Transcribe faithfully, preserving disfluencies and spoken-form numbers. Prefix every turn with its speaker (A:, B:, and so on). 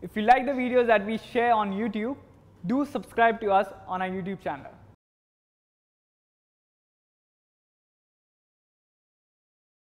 A: If you like the videos that we share on YouTube, do subscribe to us on our YouTube channel.